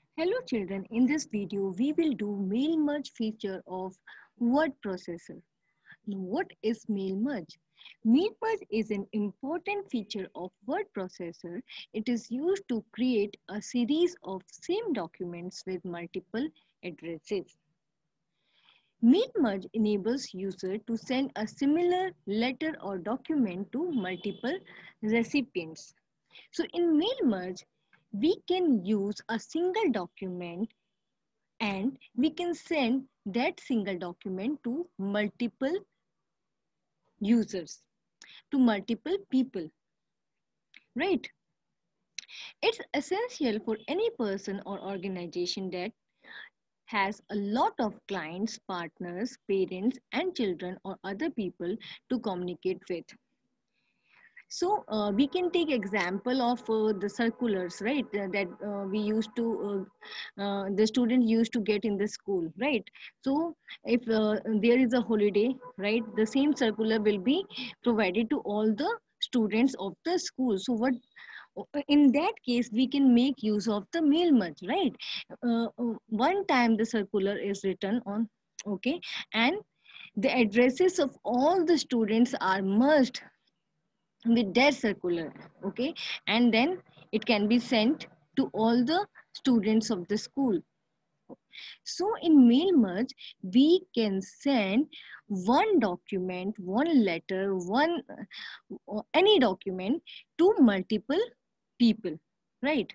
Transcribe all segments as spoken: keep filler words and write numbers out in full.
Hello children, in this video we will do mail merge feature of word processor. Now, what is mail merge? Mail merge is an important feature of word processor. It is used to create a series of same documents with multiple addresses. Mail merge enables user to send a similar letter or document to multiple recipients. So in mail merge, we can use a single document and we can send that single document to multiple users, to multiple people, right? It's essential for any person or organization that has a lot of clients, partners, parents, and children or other people to communicate with. So uh, we can take example of uh, the circulars, right? Uh, that uh, we used to, uh, uh, the student used to get in the school, right? So if uh, there is a holiday, right, the same circular will be provided to all the students of the school. So what, in that case, we can make use of the mail merge, right? Uh, uh, one time the circular is written on, okay, and the addresses of all the students are merged with their circular, okay, and then it can be sent to all the students of the school. So in mail merge we can send one document, one letter, one uh, any document to multiple people, right?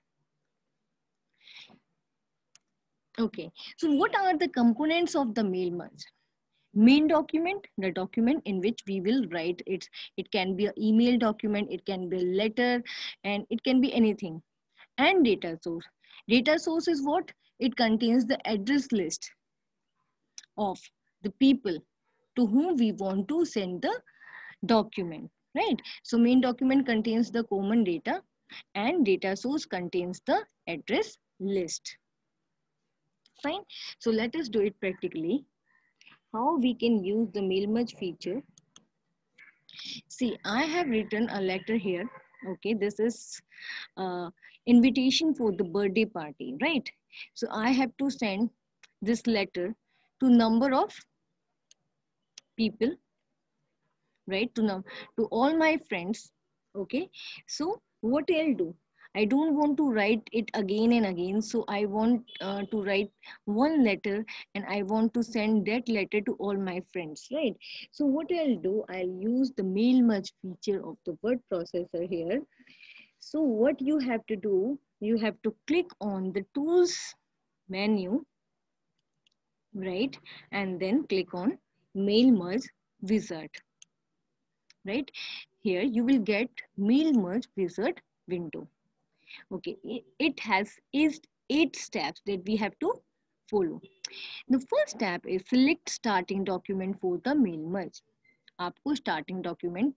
Okay, so what are the components of the mail merge? Main document, the document in which we will write it. It can be an email document, it can be a letter, and it can be anything. And data source. Data source is what? It contains the address list of the people to whom we want to send the document, right? So main document contains the common data and data source contains the address list. Fine. So let us do it practically. How we can use the mail merge feature. See, I have written a letter here. Okay, this is uh, invitation for the birthday party, right? So I have to send this letter to number of people, right? To num to all my friends. Okay, so what I'll do? I don't want to write it again and again. So I want uh, to write one letter and I want to send that letter to all my friends, right? So what I'll do, I'll use the mail merge feature of the word processor here. So what you have to do, you have to click on the tools menu, right? And then click on mail merge wizard, right? Here you will get mail merge wizard window. Okay, it has eight steps that we have to follow. The first step is select starting document for the mail merge. आपको starting document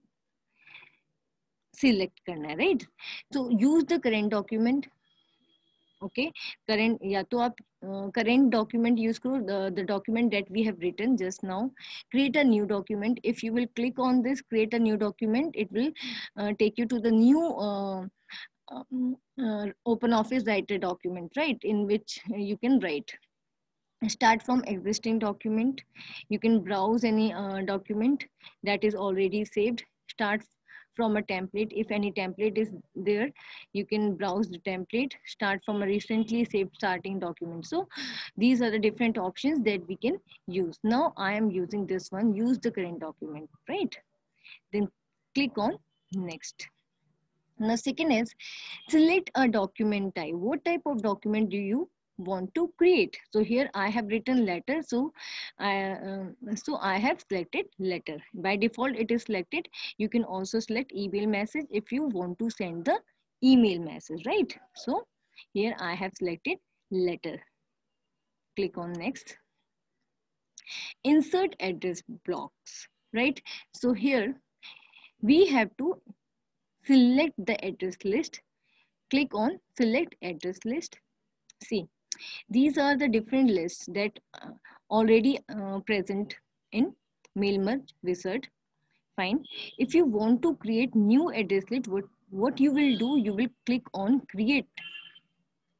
select करना है, right? So use the current document. Okay, current या तो आप uh, current document use करो, the, the document that we have written just now. Create a new document. If you will click on this create a new document, it will uh, take you to the new uh, um, uh, open office writer document, right, in which you can write. Start from existing document. You can browse any uh, document that is already saved. Start from a template. If any template is there, you can browse the template. Start from a recently saved starting document. So these are the different options that we can use. Now I am using this one, use the current document, right? Then click on next. Now second is select a document type. What type of document do you want to create? So here I have written letter. So I, uh, so I have selected letter. By default it is selected. You can also select email message if you want to send the email message, right? So here I have selected letter. Click on next. Insert address blocks, right? So here we have to select the address list. Click on select address list. See, these are the different lists that uh, already uh, present in mail merge wizard. Fine. If you want to create new address list, what, what you will do, you will click on create.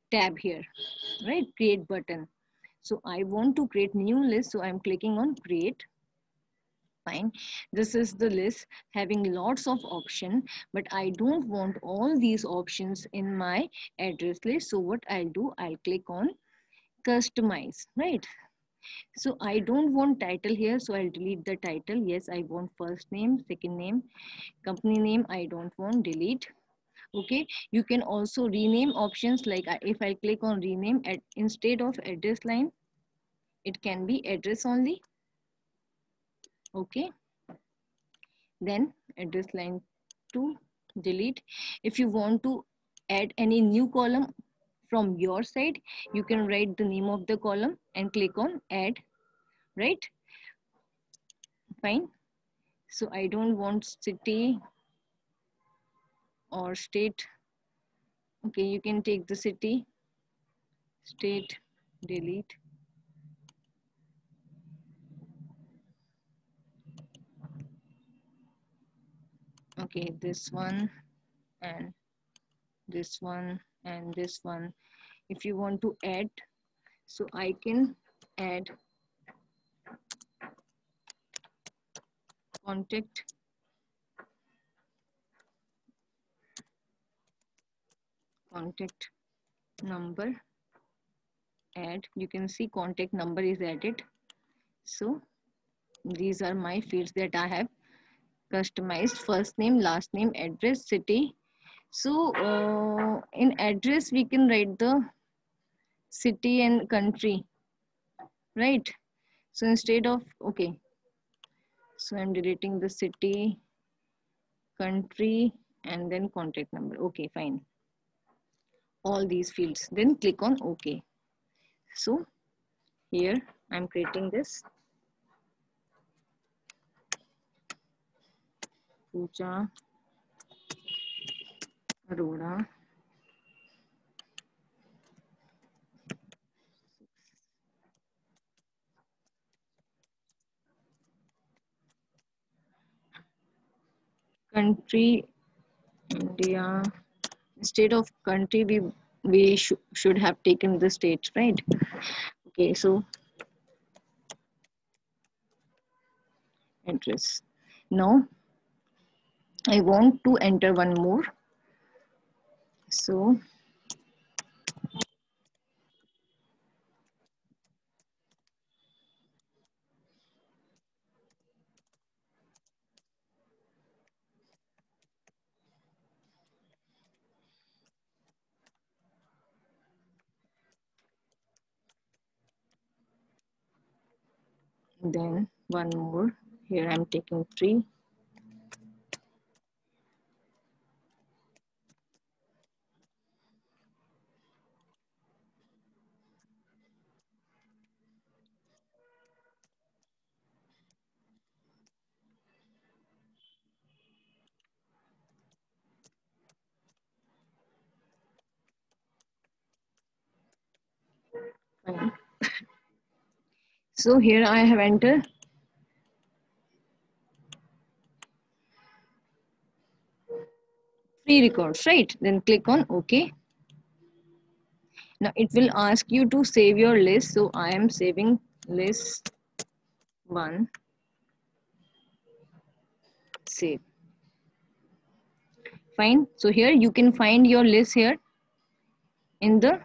tab here, right? Create button. So I want to create new list. So I'm clicking on create. Fine. This is the list having lots of options, but I don't want all these options in my address list. So what I'll do, I'll click on customize, right? So I don't want title here. So I'll delete the title. Yes, I want first name, second name, company name. I don't want, delete. Okay, you can also rename options, like if I click on rename, at instead of address line, it can be address only. Okay, then address line two, delete. If you want to add any new column from your side, you can write the name of the column and click on add, right? Fine. So I don't want city or state. Okay, you can take the city, state, delete. Okay, this one and this one and this one. If you want to add, so I can add contact contact number, add. You can see contact number is added. So these are my fields that I have customized: first name, last name, address, city. So uh, in address we can write the city and country, right? So instead of, okay, so I'm deleting the city, country, and then contact number. Okay, fine. All these fields, then click on OK. So here I'm creating this Pooja Arora. Country India. Instead of country, we we sh should have taken the state, right? Okay, so address. Now I want to enter one more. So then one more. Here I'm taking three. Fine. So here I have entered three records, right? Then click on OK. Now it will ask you to save your list. So I am saving list one, save. Fine. So here you can find your list here in the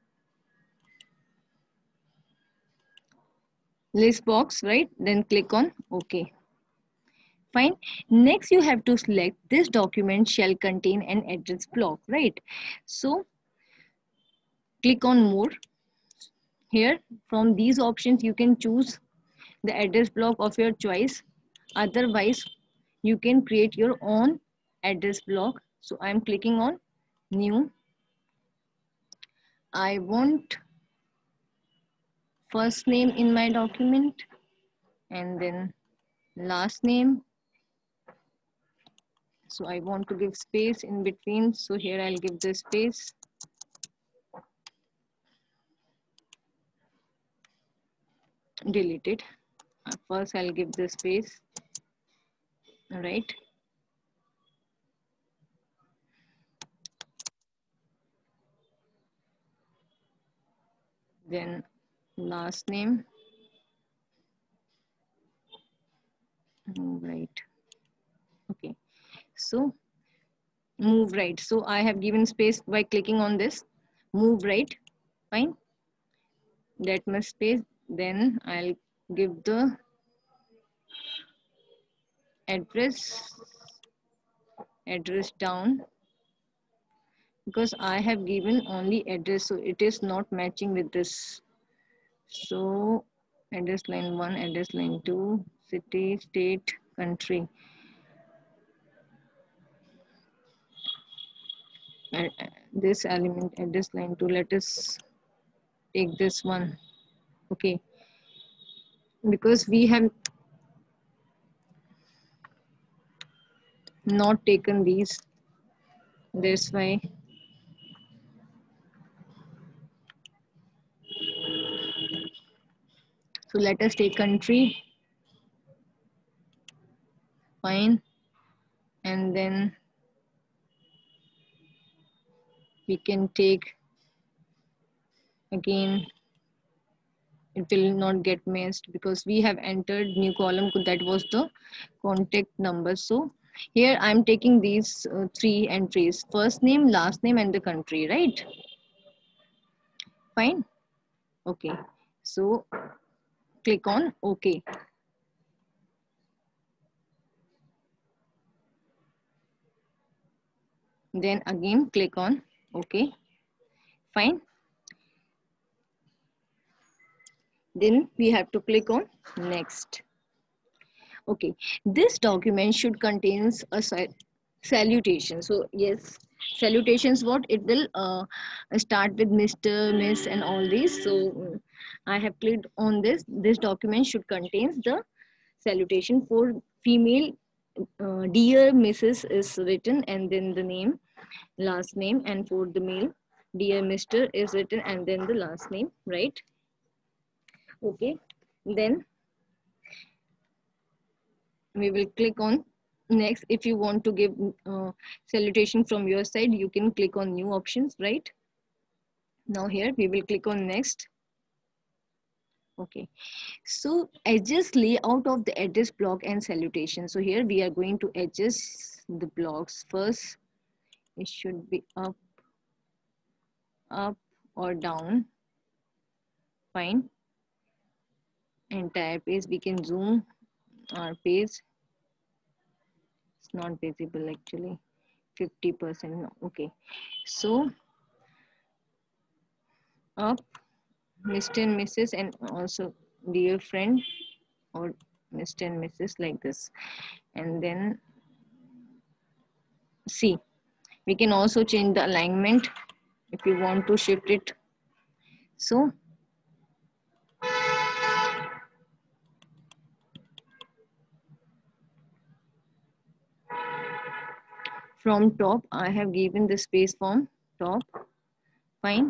list box, right? Then click on OK. Fine. Next, you have to select this document shall contain an address block, right? So click on more. Here from these options, you can choose the address block of your choice. Otherwise, you can create your own address block. So I'm clicking on new. I want first name in my document and then last name. So I want to give space in between. So here I'll give the space. Delete it. First I'll give the space. All right. then last name, move right. Okay, so move right. So I have given space by clicking on this, move right, fine. That much space. Then I'll give the address, address down, because I have given only address, so it is not matching with this. So address line one, address line two, city, state, country. Uh, this element, address line two, let us take this one. Okay, because we have not taken these, that's why. So let us take country, fine, and then we can take again, it will not get missed because we have entered new column, that was the contact number. So here I'm taking these uh, three entries, first name, last name, and the country, right? Fine. Okay, so click on OK. Then again click on OK. Fine. Then we have to click on next. Okay, this document should contains a salutation. So yes, salutations, what it will uh, start with Mister, Miss, and all these. So uh, I have clicked on this. This document should contains the salutation. For female, uh, dear Missus is written and then the name, last name, and for the male, dear Mister is written and then the last name, right? Okay, then we will click on next. If you want to give uh, salutation from your side, you can click on new options, right? Now here we will click on next. Okay, so adjust layout of the address block and salutation. So here we are going to adjust the blocks. First, it should be up, up or down, fine. Entire page, we can zoom our page. It's not visible actually, fifty percent, no. Okay, so up, Mister and Missus, and also dear friend, or Mister and Missus, like this. And then see, we can also change the alignment if you want to shift it. So from top, I have given the space from top, fine.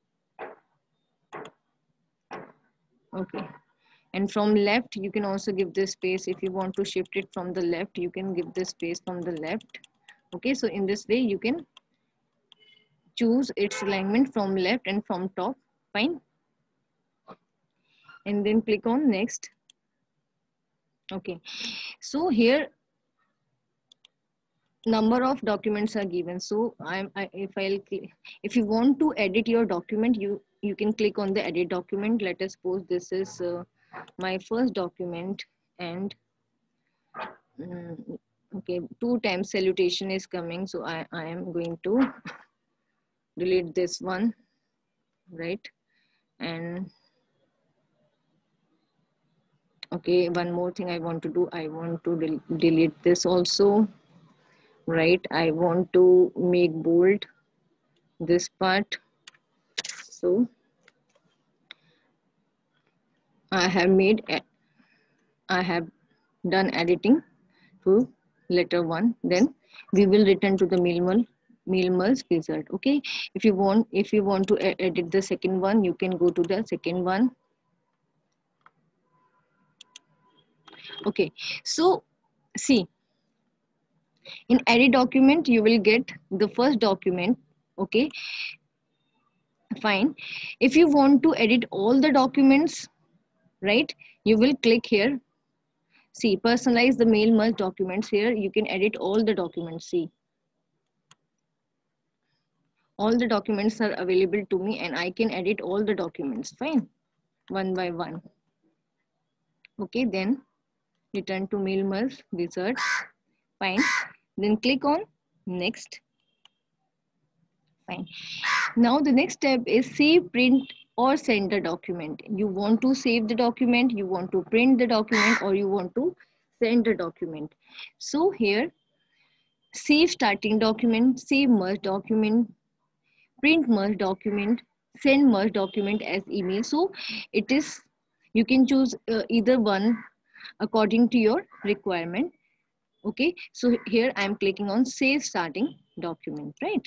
Okay, and from left, you can also give this space. If you want to shift it from the left, you can give this space from the left. Okay, so in this way, you can choose its alignment from left and from top, fine. And then click on next. Okay, so here number of documents are given. So I'm I, if I'll if you want to edit your document, you you can click on the edit document. Let us suppose this is uh, my first document, and um, okay, two times salutation is coming, so I I am going to delete this one, right? And okay, one more thing I want to do, I want to del delete this also, right? I want to make bold this part. So I have made, I have done editing to letter one. Then we will return to the minimal minimal's result. Okay, if you want, if you want to edit the second one, you can go to the second one. Okay, so see, in edit document, you will get the first document. Okay, Fine. If you want to edit all the documents, right, you will click here. See, personalize the mail merge documents. Here you can edit all the documents. See, all the documents are available to me and I can edit all the documents. Fine. One by one. Okay, then return to mail merge wizard. Fine. Then click on next. Fine. Now the next step is save, print or send the document. You want to save the document, you want to print the document, or you want to send the document. So here, save starting document, save merge document, print merge document, send merge document as email. So it is, you can choose uh, either one according to your requirement. Okay, so here I'm clicking on save starting document, right?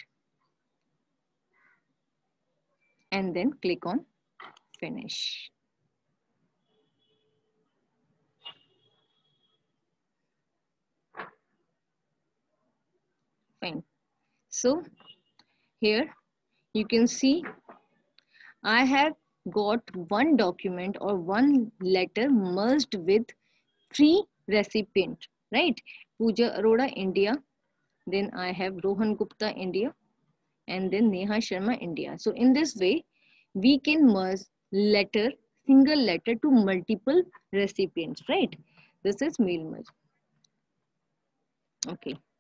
And then click on finish. Fine. So here you can see I have got one document or one letter merged with three recipient, right? Pooja Arora, India. Then I have Rohan Gupta, India. And then Neha Sharma, India. So in this way, we can merge letter, single letter to multiple recipients, right? This is mail merge. Okay.